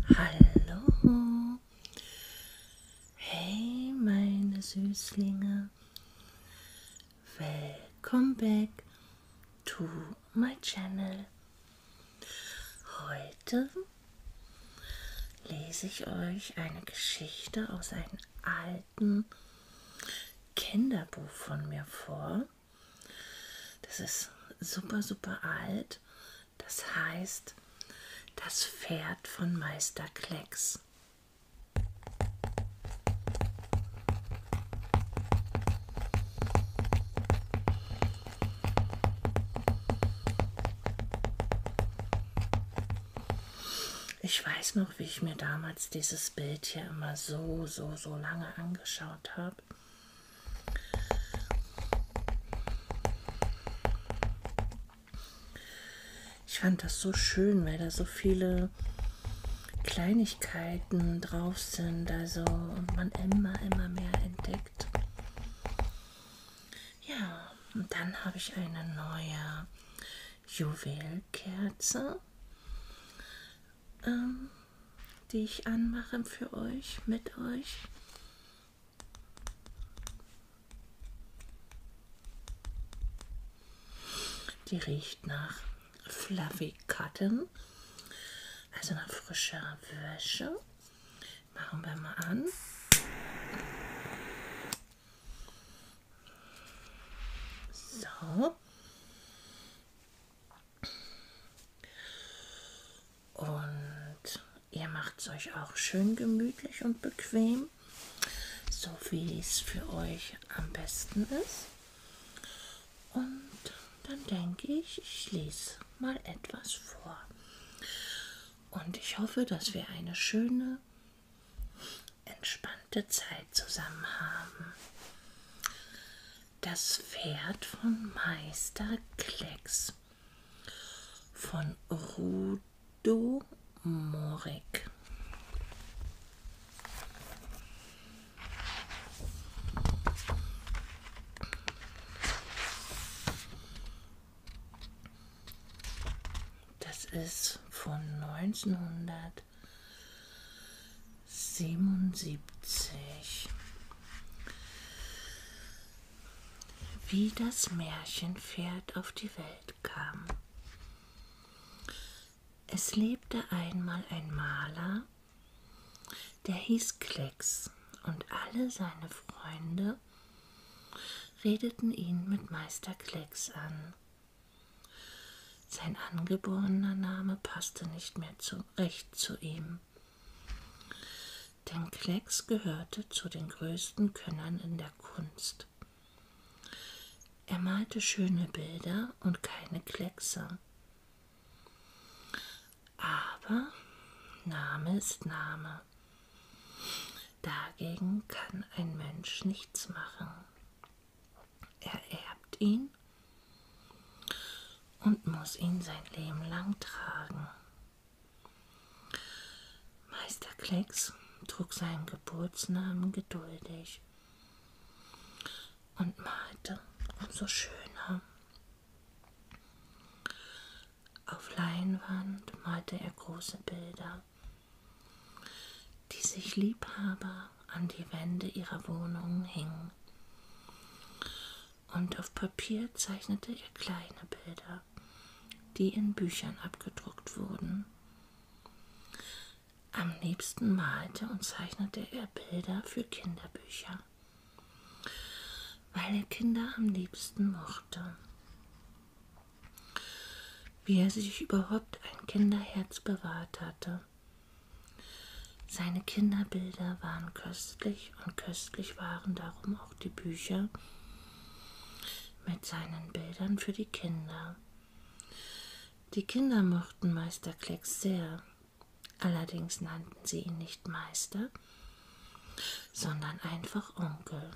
Hallo, hey meine Süßlinge, welcome back to my channel. Heute lese ich euch eine Geschichte aus einem alten Kinderbuch von mir vor. Das ist super alt. Das heißt Das Pferd von Meister Klecks. Ich weiß noch, wie ich mir damals dieses Bild hier immer so lange angeschaut habe. Ich fand das so schön, weil da so viele Kleinigkeiten drauf sind, also und man immer mehr entdeckt. Ja, und dann habe ich eine neue Juwelkerze, die ich anmache für euch, mit euch. Die riecht nach Fluffy Cotton, also nach frischer Wäsche. Machen wir mal an. So. Und ihr macht es euch auch schön gemütlich und bequem, so wie es für euch am besten ist. Und dann denke ich, ich lese mal etwas vor. Und ich hoffe, dass wir eine schöne, entspannte Zeit zusammen haben. Das Pferd von Meister Klecks von Rudo Morik. Das ist von 1977. Wie das Märchenpferd auf die Welt kam. Es lebte einmal ein Maler, der hieß Klecks, und alle seine Freunde redeten ihn mit Meister Klecks an. Sein angeborener Name passte nicht mehr recht zu ihm, denn Klecks gehörte zu den größten Könnern in der Kunst. Er malte schöne Bilder und keine Kleckse. Aber Name ist Name. Dagegen kann ein Mensch nichts machen. Er erbt ihn und muss ihn sein Leben lang tragen. Meister Klecks trug seinen Geburtsnamen geduldig und malte umso schöner. Auf Leinwand malte er große Bilder, die sich Liebhaber an die Wände ihrer Wohnungen hingen. Und auf Papier zeichnete er kleine Bilder, die in Büchern abgedruckt wurden. Am liebsten malte und zeichnete er Bilder für Kinderbücher, weil er Kinder am liebsten mochte. Wie er sich überhaupt ein Kinderherz bewahrt hatte. Seine Kinderbilder waren köstlich und köstlich waren darum auch die Bücher mit seinen Bildern für die Kinder. Die Kinder mochten Meister Klecks sehr, allerdings nannten sie ihn nicht Meister, sondern einfach Onkel.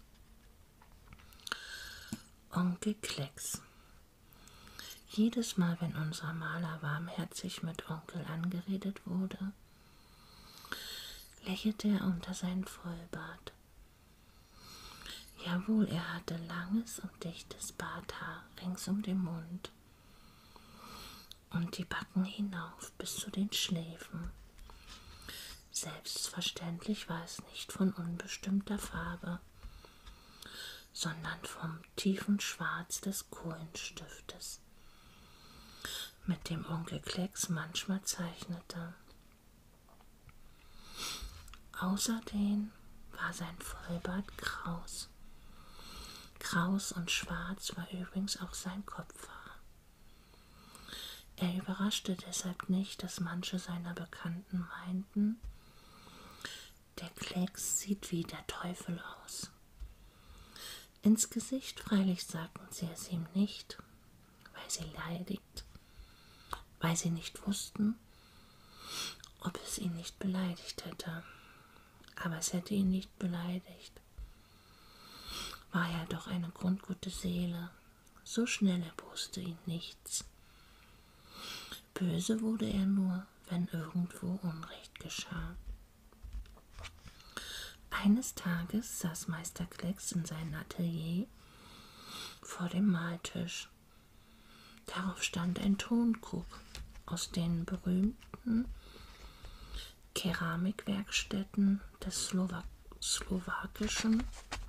Onkel Klecks. Jedes Mal, wenn unser Maler warmherzig mit Onkel angeredet wurde, lächelte er unter seinen Vollbart. Jawohl, er hatte langes und dichtes Barthaar rings um den Mund und die Backen hinauf bis zu den Schläfen. Selbstverständlich war es nicht von unbestimmter Farbe, sondern vom tiefen Schwarz des Kohlenstiftes, mit dem Onkel Klecks manchmal zeichnete. Außerdem war sein Vollbart kraus. Kraus und schwarz war übrigens auch sein Kopfhaar. Er überraschte deshalb nicht, dass manche seiner Bekannten meinten, der Klecks sieht wie der Teufel aus. Ins Gesicht freilich sagten sie es ihm nicht, weil sie nicht wussten, ob es ihn nicht beleidigt hätte. Aber es hätte ihn nicht beleidigt. War er doch eine grundgute Seele, so schnell erboste ihn nichts. Böse wurde er nur, wenn irgendwo Unrecht geschah. Eines Tages saß Meister Klecks in seinem Atelier vor dem Maltisch. Darauf stand ein Tonkrug aus den berühmten Keramikwerkstätten des slowakischen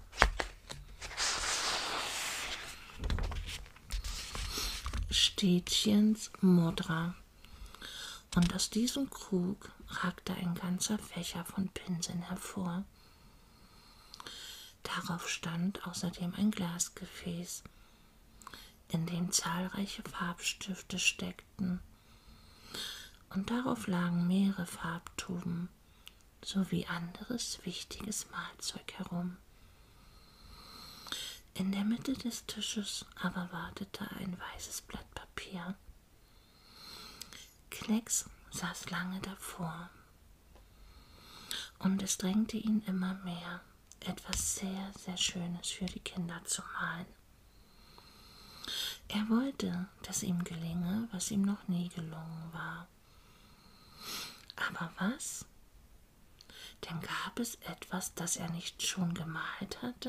Städtchens Modra. Und aus diesem Krug ragte ein ganzer Fächer von Pinseln hervor. Darauf stand außerdem ein Glasgefäß, in dem zahlreiche Farbstifte steckten, und darauf lagen mehrere Farbtuben sowie anderes wichtiges Malzeug herum. In der Mitte des Tisches aber wartete ein weißes Blatt Papier. Klecks saß lange davor, und es drängte ihn immer mehr, etwas sehr, sehr Schönes für die Kinder zu malen. Er wollte, dass ihm gelinge, was ihm noch nie gelungen war. Aber was? Denn gab es etwas, das er nicht schon gemalt hatte?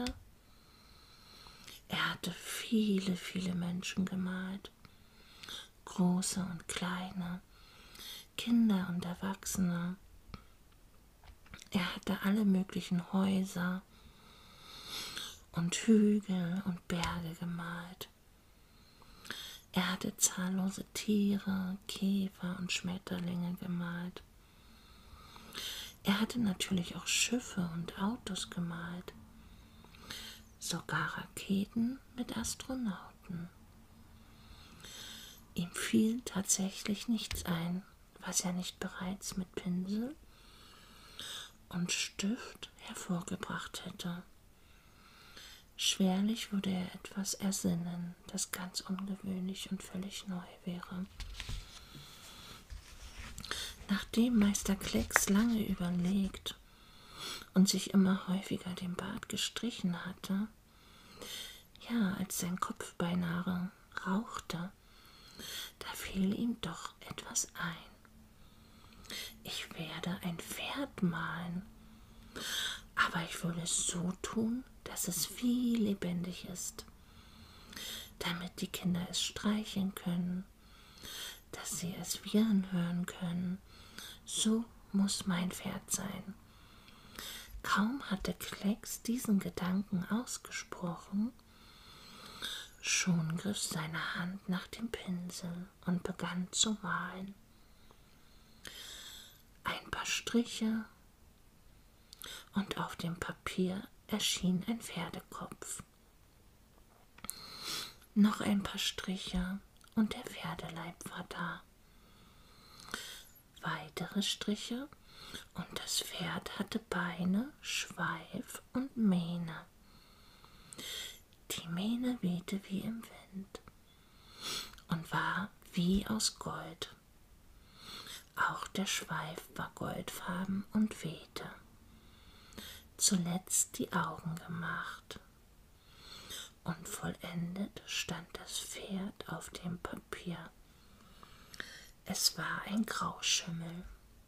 Er hatte viele, viele Menschen gemalt, große und kleine, Kinder und Erwachsene. Er hatte alle möglichen Häuser und Hügel und Berge gemalt. Er hatte zahllose Tiere, Käfer und Schmetterlinge gemalt. Er hatte natürlich auch Schiffe und Autos gemalt, sogar Raketen mit Astronauten. Ihm fiel tatsächlich nichts ein, was er nicht bereits mit Pinsel und Stift hervorgebracht hätte. Schwerlich würde er etwas ersinnen, das ganz ungewöhnlich und völlig neu wäre. Nachdem Meister Klecks lange überlegt und sich immer häufiger den Bart gestrichen hatte, ja, als sein Kopf beinahe rauchte, da fiel ihm doch etwas ein. Ich werde ein Pferd malen, aber ich will es so tun, dass es viel lebendig ist, damit die Kinder es streicheln können, dass sie es wiehern hören können. So muss mein Pferd sein. Kaum hatte Klecks diesen Gedanken ausgesprochen, schon griff seine Hand nach dem Pinsel und begann zu malen. Ein paar Striche, und auf dem Papier erschien ein Pferdekopf. Noch ein paar Striche, und der Pferdeleib war da. Weitere Striche, und das Pferd hatte Beine, Schweif und Mähne. Die Mähne wehte wie im Wind und war wie aus Gold. Auch der Schweif war goldfarben und wehte. Zuletzt die Augen gemacht. Und vollendet stand das Pferd auf dem Papier. Es war ein Grauschimmel.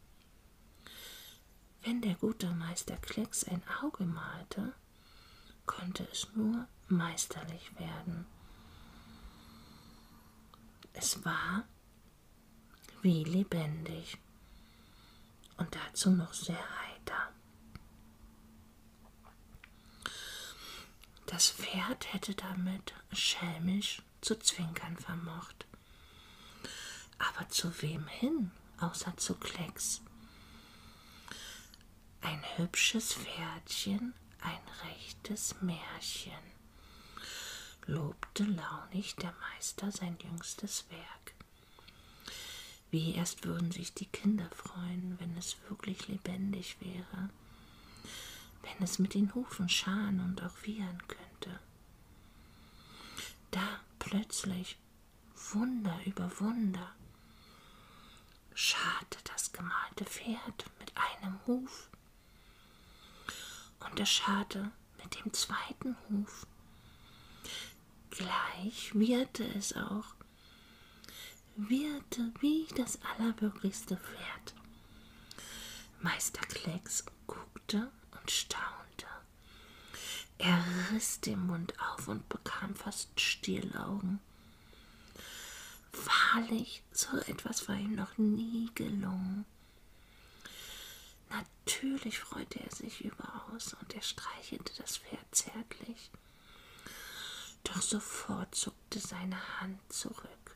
Wenn der gute Meister Klecks ein Auge malte, konnte es nur meisterlich werden. Es war wie lebendig. und dazu noch sehr heiter. Das Pferd hätte damit schelmisch zu zwinkern vermocht. Aber zu wem hin, außer zu Klecks? Ein hübsches Pferdchen, ein rechtes Märchen, lobte launig der Meister sein jüngstes Werk. Wie erst würden sich die Kinder freuen, wenn es wirklich lebendig wäre, wenn es mit den Hufen scharen und auch wiehern könnte. Da plötzlich, Wunder über Wunder, scharrte das gemalte Pferd mit einem Huf und es scharrte mit dem zweiten Huf. Gleich wieherte es auch, wieherte wie das allerwirklichste Pferd. Meister Klecks guckte und staunte. Er riss den Mund auf und bekam fast Stielaugen. Wahrlich, so etwas war ihm noch nie gelungen. Natürlich freute er sich überaus und er streichelte das Pferd zärtlich. Doch sofort zuckte seine Hand zurück.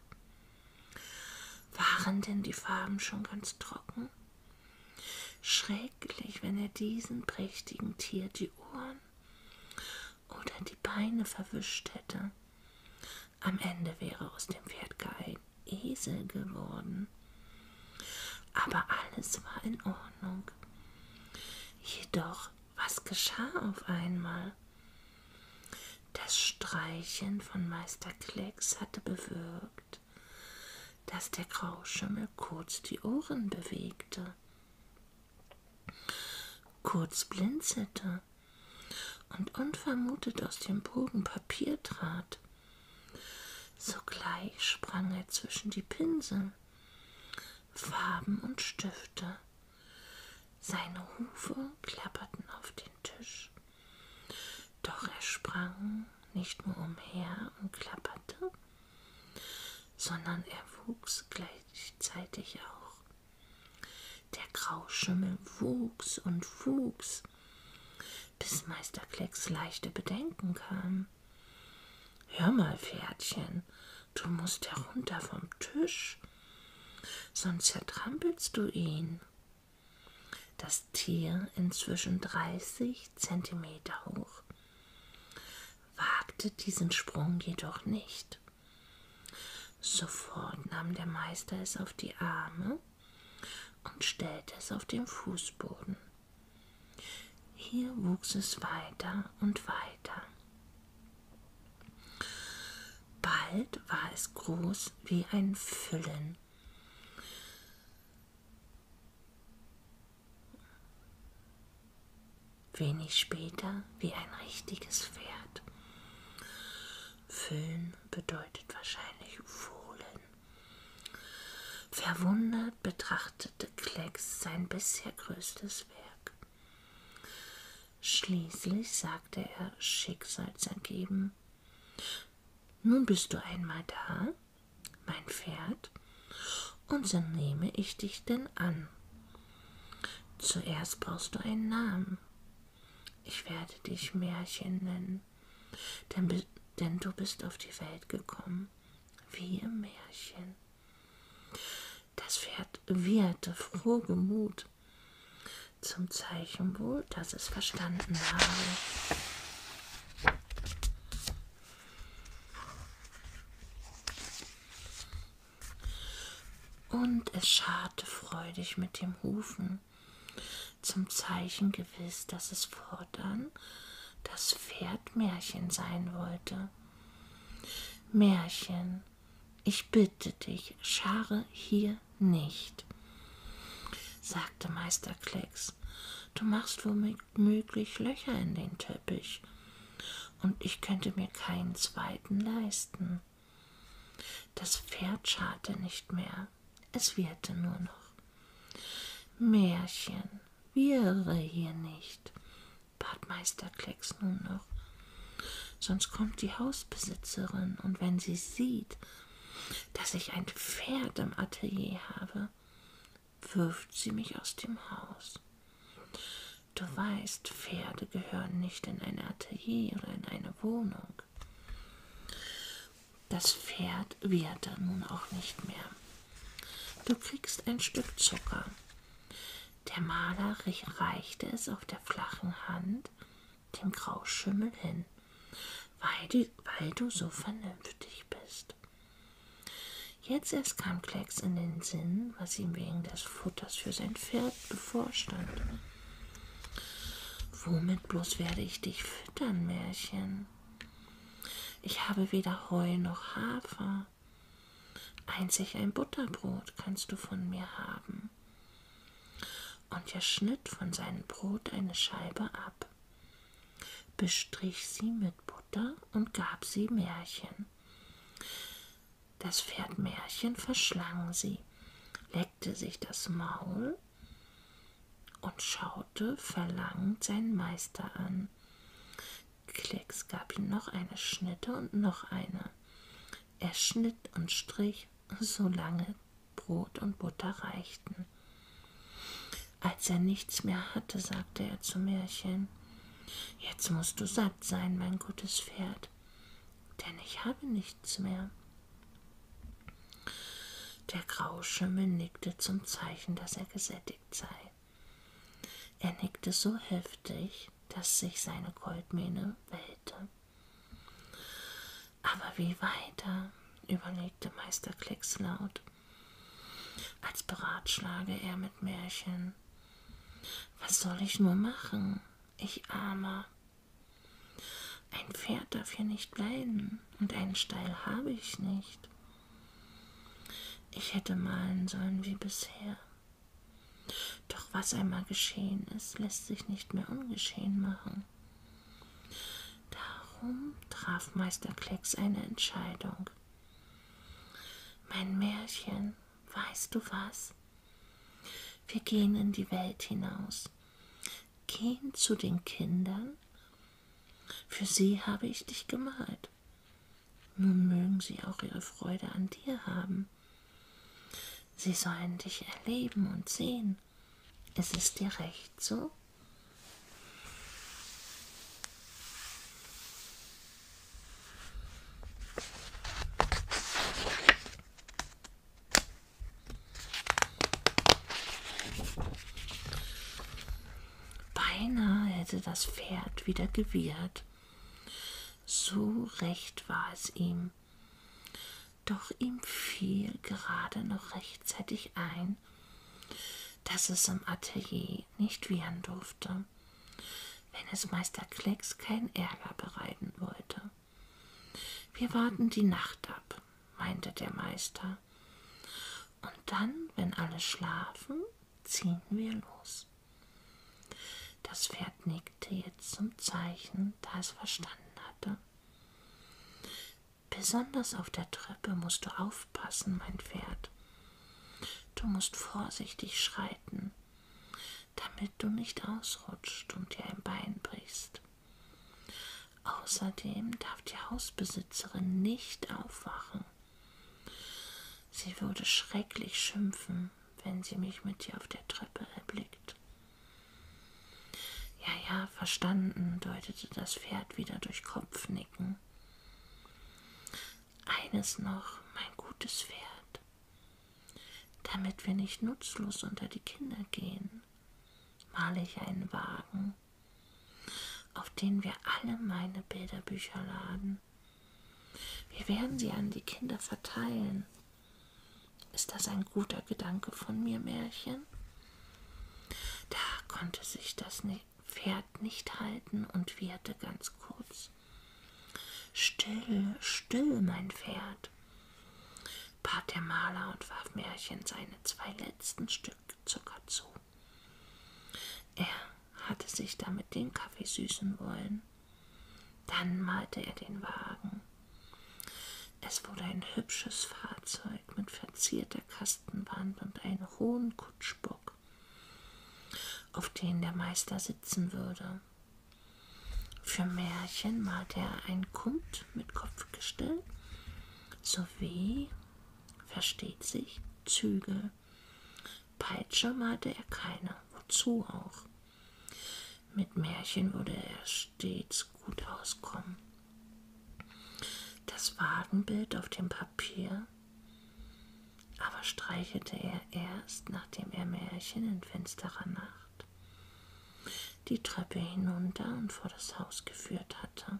Waren denn die Farben schon ganz trocken? Schrecklich, wenn er diesem prächtigen Tier die Ohren oder die Beine verwischt hätte. Am Ende wäre aus dem Pferd gar ein Esel geworden. Aber alles war in Ordnung. Jedoch, was geschah auf einmal? Das Streicheln von Meister Klecks hatte bewirkt, dass der Grauschimmel kurz die Ohren bewegte, kurz blinzelte und unvermutet aus dem Bogen Papier trat. Sogleich sprang er zwischen die Pinsel, Farben und Stifte. Seine Hufe klapperten auf den Tisch. Doch er sprang nicht nur umher und klapperte, sondern er wuchs gleichzeitig auch. Der Grauschimmel wuchs und wuchs, bis Meister Klecks leichte Bedenken kam. »Hör mal, Pferdchen, du musst herunter vom Tisch, sonst zertrampelst du ihn.« Das Tier, inzwischen 30 Zentimeter hoch, wagte diesen Sprung jedoch nicht. Sofort nahm der Meister es auf die Arme und stellte es auf den Fußboden. Hier wuchs es weiter und weiter. Bald war es groß wie ein Füllen. Wenig später wie ein richtiges Pferd. Füllen bedeutet wahrscheinlich Fohlen. Verwundert betrachtete Klecks sein bisher größtes Werk. Schließlich sagte er schicksalsergeben: »Nun bist du einmal da, mein Pferd, und so nehme ich dich denn an. Zuerst brauchst du einen Namen. Ich werde dich Märchen nennen, denn du bist auf die Welt gekommen, wie im Märchen.« Das Pferd wieherte frohgemut, zum Zeichen wohl, dass es verstanden habe. Und es scharrte freudig mit den Hufen, zum Zeichen gewiss, dass es fortan das Pferd Märchen sein wollte. »Märchen, ich bitte dich, scharre hier nicht«, sagte Meister Klecks. »Du machst womöglich Löcher in den Teppich, und ich könnte mir keinen zweiten leisten.« Das Pferd scharrte nicht mehr, es wieherte nur noch. »Märchen, wiehre hier nicht«, bat Meister Klecks nun noch, »sonst kommt die Hausbesitzerin, und wenn sie sieht, dass ich ein Pferd im Atelier habe, wirft sie mich aus dem Haus. Du weißt, Pferde gehören nicht in ein Atelier oder in eine Wohnung. Das Pferd wieherte nun auch nicht mehr. Du kriegst ein Stück Zucker. Der Maler reichte es auf der flachen Hand dem Grauschimmel hin, weil du so vernünftig bist. Jetzt erst kam Klecks in den Sinn, was ihm wegen des Futters für sein Pferd bevorstand. Womit bloß werde ich dich füttern, Märchen? Ich habe weder Heu noch Hafer. Einzig ein Butterbrot kannst du von mir haben. Und er schnitt von seinem Brot eine Scheibe ab, bestrich sie mit Butter und gab sie Märchen. Das Pferd Märchen verschlang sie, leckte sich das Maul und schaute verlangend seinen Meister an. Klecks gab ihm noch eine Schnitte und noch eine. Er schnitt und strich, solange Brot und Butter reichten. Als er nichts mehr hatte, sagte er zu Märchen: Jetzt musst du satt sein, mein gutes Pferd, denn ich habe nichts mehr. Der Grauschimmel nickte zum Zeichen, dass er gesättigt sei. Er nickte so heftig, dass sich seine Goldmähne wellte. Aber wie weiter, überlegte Meister Klecks laut, als beratschlage er mit Märchen. Was soll ich nur machen, ich Armer? Ein Pferd darf hier nicht leiden und einen Stall habe ich nicht. Ich hätte malen sollen wie bisher. Doch was einmal geschehen ist, lässt sich nicht mehr ungeschehen machen. Darum traf Meister Klecks eine Entscheidung. Mein Märchen, weißt du was? Wir gehen in die Welt hinaus, gehen zu den Kindern. Für sie habe ich dich gemalt. Nun mögen sie auch ihre Freude an dir haben. Sie sollen dich erleben und sehen. Ist es dir recht so? Beinahe hätte das Pferd wieder gewirrt. So recht war es ihm. Doch ihm fiel gerade noch rechtzeitig ein, dass es im Atelier nicht wiehern durfte, wenn es Meister Klecks keinen Ärger bereiten wollte. Wir warten die Nacht ab, meinte der Meister, und dann, wenn alle schlafen, ziehen wir los. Das Pferd nickte jetzt zum Zeichen, da es verstanden hatte. Besonders auf der Treppe musst du aufpassen, mein Pferd. Du musst vorsichtig schreiten, damit du nicht ausrutscht und dir ein Bein brichst. Außerdem darf die Hausbesitzerin nicht aufwachen. Sie würde schrecklich schimpfen, wenn sie mich mit dir auf der Treppe erblickt. Ja, verstanden, deutete das Pferd wieder durch Kopfnicken. Eines noch, mein gutes Pferd. Damit wir nicht nutzlos unter die Kinder gehen, male ich einen Wagen, auf den wir alle meine Bilderbücher laden. Wir werden sie an die Kinder verteilen. Ist das ein guter Gedanke von mir, Märchen? Da konnte sich das Pferd nicht halten und wieherte ganz kurz. Still, still, mein Pferd, bat der Maler und warf Märchen seine 2 letzten Stück Zucker zu. Er hatte sich damit den Kaffee süßen wollen. Dann malte er den Wagen. Es wurde ein hübsches Fahrzeug mit verzierter Kastenwand und einem hohen Kutschbock, auf den der Meister sitzen würde. Für Märchen malte er ein Kumt mit Kopfgestell sowie, versteht sich, Zügel, Peitsche malte er keine, wozu auch. Mit Märchen würde er stets gut auskommen. Das Wagenbild auf dem Papier aber streichelte er erst, nachdem er Märchen in finsterer Nacht die Treppe hinunter und vor das Haus geführt hatte.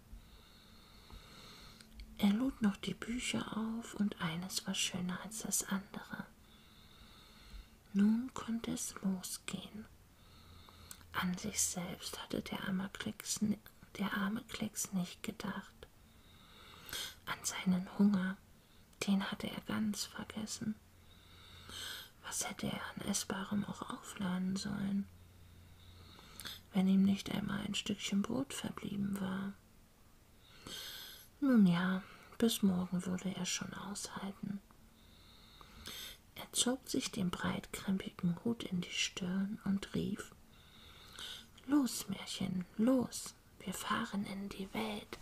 Er lud noch die Bücher auf, und eines war schöner als das andere. Nun konnte es losgehen. An sich selbst hatte der arme Klecks nicht gedacht. An seinen Hunger, den hatte er ganz vergessen. Was hätte er an Essbarem auch aufladen sollen, wenn ihm nicht einmal ein Stückchen Brot verblieben war? Nun ja, bis morgen würde er schon aushalten. Er zog sich den breitkrempigen Hut in die Stirn und rief: »Los, Märchen, los, wir fahren in die Welt!«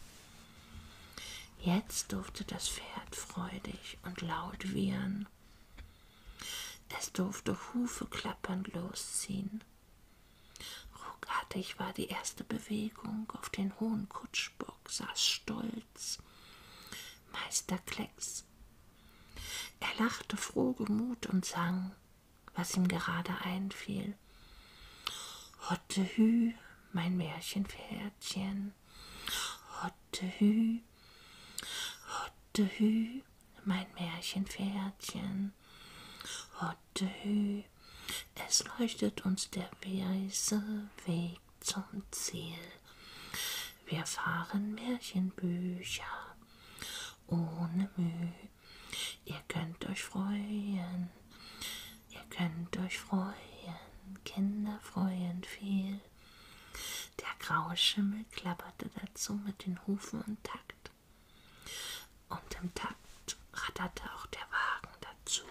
Jetzt durfte das Pferd freudig und laut wiehern. Es durfte Hufe klappernd losziehen. Ruckartig war die erste Bewegung. Auf den hohen Kutschbock saß stolz Meister Klecks. Er lachte frohgemut und sang, was ihm gerade einfiel. Hottehü, mein Märchenpferdchen, Hottehü, Hottehü, mein Märchenpferdchen, Hottehü, es leuchtet uns der weiße Weg zum Ziel. Wir fahren Märchenbücher ohne Mühe. Ihr könnt euch freuen, Kinder freuen viel. Der graue Schimmel klapperte dazu mit den Hufen und Takt. Und im Takt ratterte auch der Wagen dazu.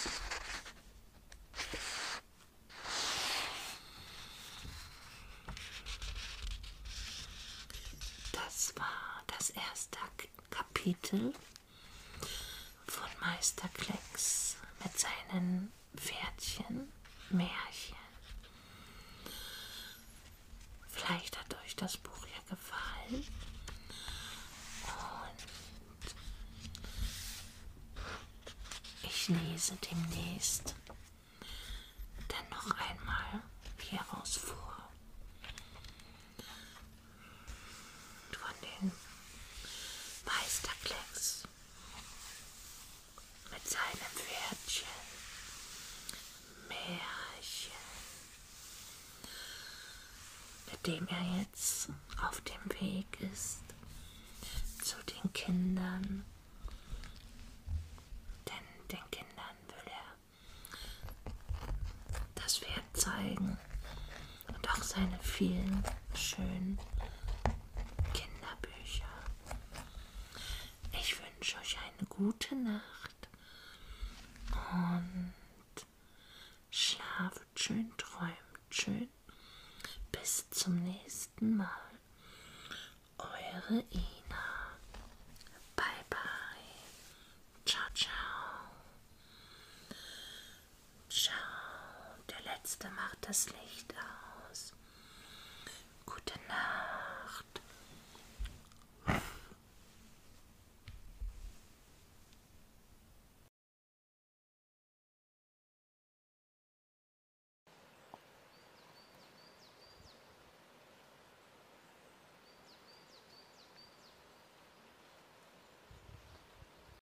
Das war das erste Kapitel von Meister Klecks mit seinen Pferdchen Märchen. Vielleicht hat euch das Buch ja gefallen und ich lese demnächst dann noch einmal hieraus vor. Von den Meister Klecks mit seinem Pferdchen Märchen, mit dem er jetzt auf dem Weg ist zu den Kindern. Denn den Kindern will er das Pferd zeigen und auch seine vielen schönen Kinderbücher. Ich wünsche euch eine gute Nacht und schlaft schön, träumt schön. Bis zum nächsten Mal. Eure Ina. Bye, bye. Ciao, ciao. Ciao. Der Letzte macht das Licht.